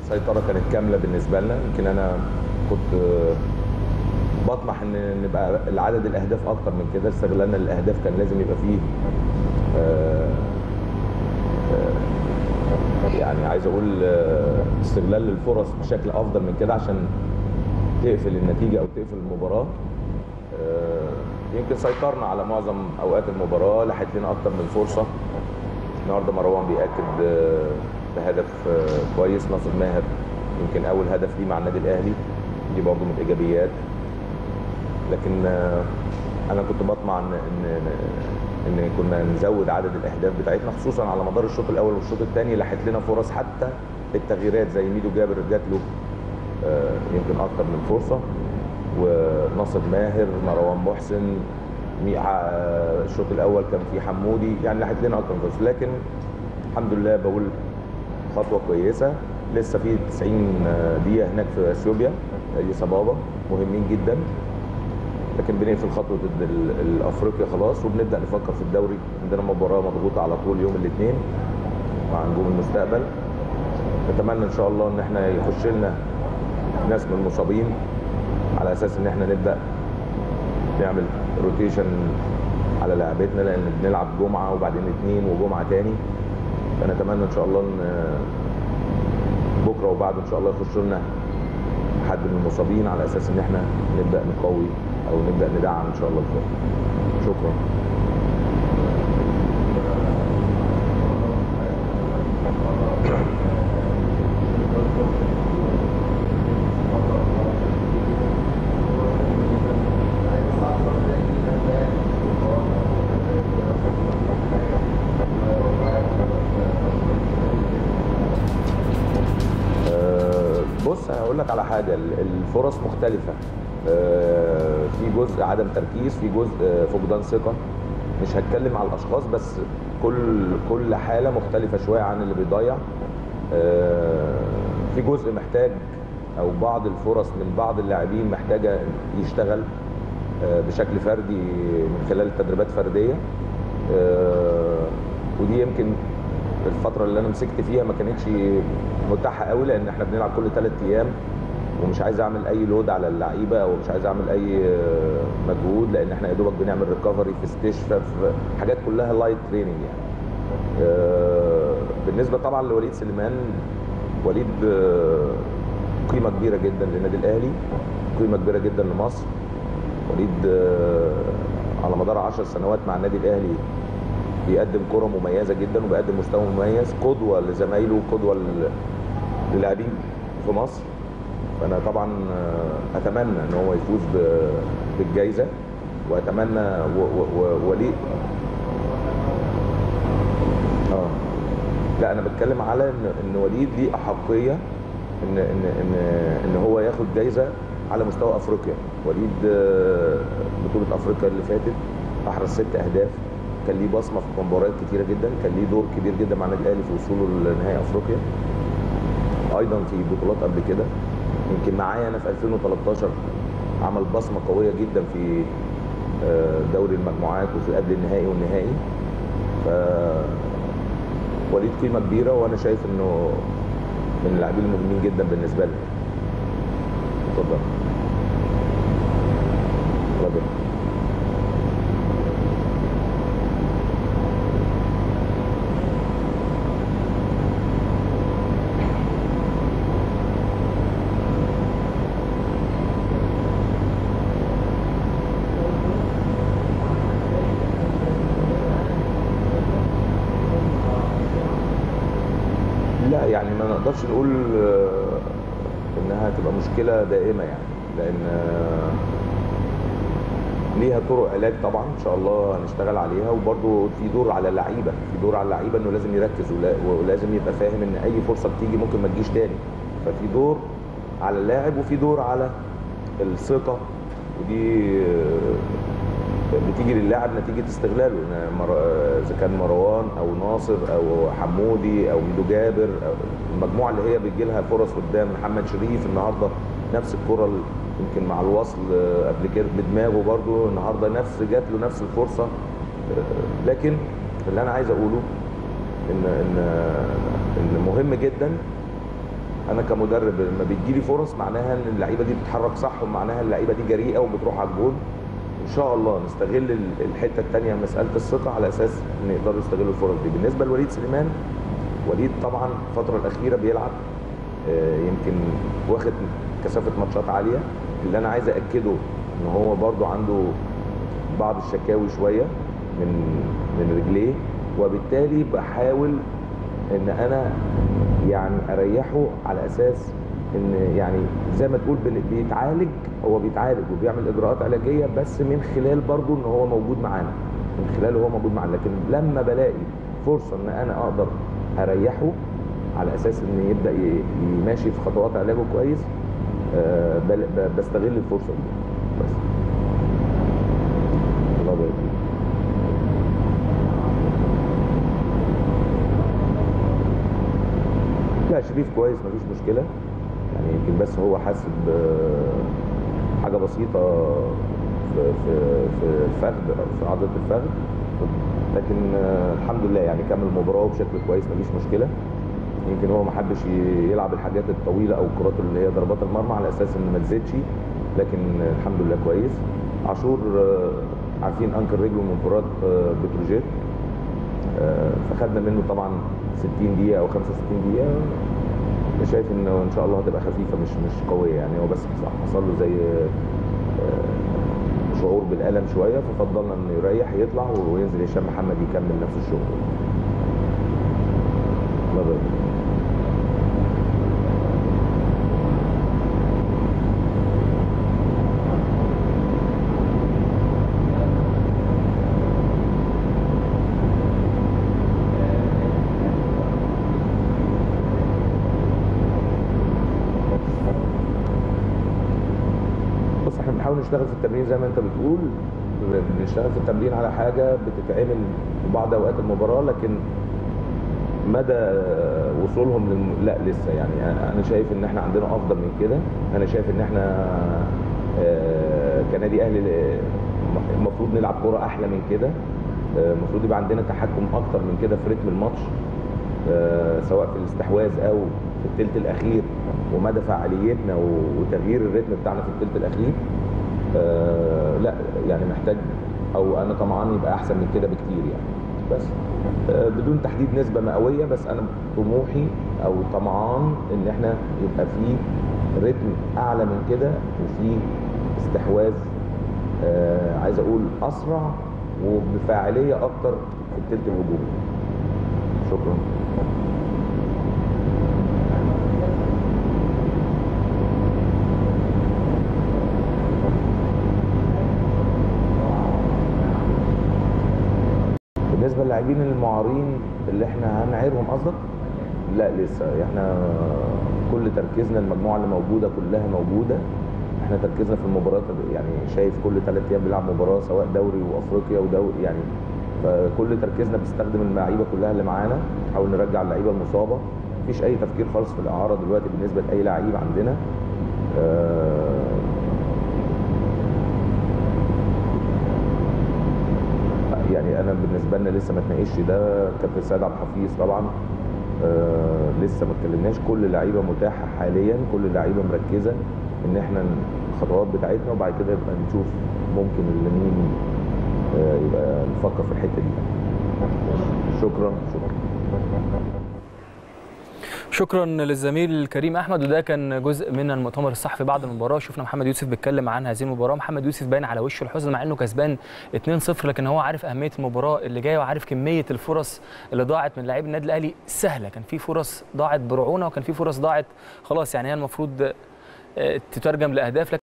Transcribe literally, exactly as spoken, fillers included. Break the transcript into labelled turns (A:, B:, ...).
A: السيطره كانت كامله بالنسبه لنا. يمكن انا كنت بطمح ان نبقى العدد الاهداف اكتر من كده. استغلالنا للاهداف كان لازم يبقى فيه آه، آه، يعني عايز اقول آه، استغلال للفرص بشكل افضل من كده عشان تقفل النتيجه او تقفل المباراه. آه، يمكن سيطرنا على معظم اوقات المباراه، لحقت لنا اكتر من فرصه. النهارده مروان بيأكد آه، بهدف آه، كويس. ناصر ماهر يمكن اول هدف ليه مع النادي الاهلي، دي برضه من الايجابيات. لكن آه، انا كنت بطمع ان ان ان كنا نزود عدد الاهداف بتاعتنا، خصوصا على مدار الشوط الاول والشوط الثاني لحقت لنا فرص. حتى التغييرات زي ميدو جابر جات له آه، يمكن اكتر من فرصه، وناصر ماهر، مروان محسن. مي- ع- الشوط الاول كان في حمودي، يعني لحقت لنا اكتر من فرصه. لكن الحمد لله بقول خطوه كويسه. لسه في تسعين دقيقه هناك في اثيوبيا، دي صبابه مهمين جدا. لكن بنقفل خطوه ال- ال- الافريقيا خلاص، وبنبدا نفكر في الدوري. عندنا مباراه مضغوطه على طول يوم الاثنين مع نجوم المستقبل. نتمنى ان شاء الله ان احنا يخش لنا ناس من المصابين على اساس ان احنا نبدا نعمل روتيشن على لعبتنا، لان بنلعب جمعه وبعدين اثنين وجمعه تاني. فنتمنى ان شاء الله ان بكره وبعده ان شاء الله يخش لنا حد من المصابين على اساس ان احنا نبدا نقوي او نبدا ندعم ان شاء الله الفريق. شكرا. أه بص هقول لك على حاجه. الفرص مختلفه. أه في جزء عدم تركيز، في جزء فقدان ثقه. مش هتكلم على الاشخاص بس، كل كل حاله مختلفه شويه عن اللي بيضيع. أه في جزء محتاج، او بعض الفرص من بعض اللاعبين محتاجه يشتغل أه بشكل فردي من خلال تدريبات فرديه. أه ودي يمكن الفتره اللي انا مسكت فيها ما كانتش متاحه قوي، لان احنا بنلعب كل ثلاث ايام، ومش عايز اعمل اي لود على اللعيبه، او مش عايز اعمل اي مجهود، لان احنا يا دوبك بنعمل ريكفري في استشفاء، في حاجات كلها لايت تريننج يعني. آه، بالنسبه طبعا لوليد سليمان، وليد آه، قيمه كبيره جدا للنادي الاهلي، قيمه كبيره جدا لمصر. وليد آه، على مدار عشر سنوات مع النادي الاهلي بيقدم كرة مميزة جدا، وبيقدم مستوى مميز، قدوة لزمايله وقدوة للاعبين في مصر. فأنا طبعا أتمنى إن هو يفوز بالجائزة، وأتمنى وليه اه لا أنا بتكلم على إن إن وليد ليه أحقية إن إن إن إن هو ياخد جائزة على مستوى أفريقيا. وليد بطولة أفريقيا اللي فاتت أحرز ست أهداف، كان ليه بصمه في مباريات كتيره جدا، كان ليه دور كبير جدا مع النادي الاهلي في وصوله لنهائي افريقيا. ايضا في بطولات قبل كده، يمكن معايا انا في ألفين وتلتاشر عمل بصمه قويه جدا في دوري المجموعات وفي قبل النهائي والنهائي. ف وليد قيمه كبيره، وانا شايف انه من اللاعبين المهمين جدا بالنسبه لي. اتفضل. اتفضل. لا يعني ما نقدرش نقول انها تبقى مشكله دائمه يعني، لان ليها طرق علاج طبعا ان شاء الله هنشتغل عليها. وبرده في دور على اللعيبه، في دور على اللعيبه انه لازم يركز ولازم يبقى فاهم ان اي فرصه بتيجي ممكن ما تجيش تاني. ففي دور على اللاعب وفي دور على الثقه، ودي بتيجي للاعب نتيجه استغلاله. اذا كان مروان او ناصر او حمودي او ميدو جابر، أو المجموعه اللي هي بيجي لها فرص قدام. محمد شريف النهارده نفس الكره يمكن مع الوصل قبل كده بدماغه برده، النهارده نفس جات له نفس الفرصه. لكن اللي انا عايز اقوله ان ان ان مهم جدا انا كمدرب لما بتجيلي فرص معناها ان اللعيبه دي بتتحرك صح، ومعناها اللعيبه دي جريئه وبتروح على الجول. ان شاء الله نستغل الحته الثانيه مساله الثقه على اساس ان يقدروا يستغلوا الفرص دي. بالنسبه لوليد سليمان، وليد طبعا الفتره الاخيره بيلعب، يمكن واخد كثافه ماتشات عاليه. اللي انا عايز اكده ان هو برده عنده بعض الشكاوي شويه من من رجليه، وبالتالي بحاول ان انا يعني اريحه على اساس ان يعني زي ما تقول بيتعالج، هو بيتعالج وبيعمل اجراءات علاجيه، بس من خلال برضه ان هو موجود معانا، من خلال هو موجود معانا. لكن لما بلاقي فرصه ان انا اقدر اريحه على اساس ان يبدا يماشي في خطوات علاجه كويس، أه بستغل الفرصه دي بس. الله يبارك فيك. لا شريف كويس مفيش مشكله يعني، يمكن بس هو حاسس بحاجه بسيطه في في في الفخذ، في عضله الفخذ، لكن الحمد لله يعني كمل المباراه بشكل كويس مفيش مشكله. يمكن هو ما حبش يلعب الحاجات الطويله او الكرات اللي هي ضربات المرمى على اساس ان ما تزيدش، لكن الحمد لله كويس. عاشور عارفين انكر رجله من مباراه بتروجيت، فخدنا منه طبعا ستين دقيقه او خمسة وستين دقيقه. شايف انه ان شاء الله هتبقى خفيفه مش مش قويه يعني، هو بس حصل له زي شعور بالالم شويه، ففضلنا انه يريح يطلع وينزل هشام محمد يكمل نفس الشغل. الله يبارك. بنحاول نشتغل في التمرين زي ما انت بتقول، بنشتغل في التمرين على حاجه بتتعمل في بعض اوقات المباراه، لكن مدى وصولهم للم... لا لسه يعني. انا شايف ان احنا عندنا افضل من كده. انا شايف ان احنا كنادي اهلي المفروض نلعب كوره احلى من كده، المفروض يبقى عندنا تحكم اكتر من كده في رتم الماتش، سواء في الاستحواذ او في الثلث الاخير، ومدى فعاليتنا وتغيير الريتم بتاعنا في الثلث الاخير. آه لا يعني محتاج، او انا طمعان يبقى احسن من كده بكتير يعني. بس آه بدون تحديد نسبه مئويه، بس انا طموحي او طمعان ان احنا يبقى في رتم اعلى من كده، وفي استحواذ آه عايز اقول اسرع وبفاعليه اكتر في الثلث الهجومي. شكرا. بالنسبه للاعبين المعارين اللي احنا هنعيرهم قصدك؟ لا لسه، احنا كل تركيزنا المجموعه اللي موجوده كلها موجوده. احنا تركيزنا في المباريات يعني، شايف كل ثلاث ايام بنلعب مباراه سواء دوري وافريقيا ودوري يعني، فكل تركيزنا بنستخدم اللعيبه كلها اللي معانا، نحاول نرجع اللعيبه المصابه. مفيش اي تفكير خالص في الاعاره دلوقتي بالنسبه لاي لعيب عندنا. آه يعني انا بالنسبه لنا لسه ما اتناقشش ده. كابتن سيد عبد الحفيظ طبعا آه لسه ما اتكلمناش. كل اللعيبه متاحه حاليا، كل اللعيبه مركزه ان احنا الخطوات بتاعتنا، وبعد كده يبقى نشوف ممكن اللي مين آه يبقى نفكر في الحته دي. شكرا شكرا
B: شكرا للزميل كريم احمد. وده كان جزء من المؤتمر الصحفي بعد المباراه. شفنا محمد يوسف بيتكلم عن هذه المباراه. محمد يوسف باين على وشه الحزن مع انه كسبان اتنين صفر، لكن هو عارف اهميه المباراه اللي جايه، وعارف كميه الفرص اللي ضاعت من لاعبي النادي الاهلي سهله. كان في فرص ضاعت برعونه، وكان في فرص ضاعت خلاص يعني هي المفروض تترجم لاهداف.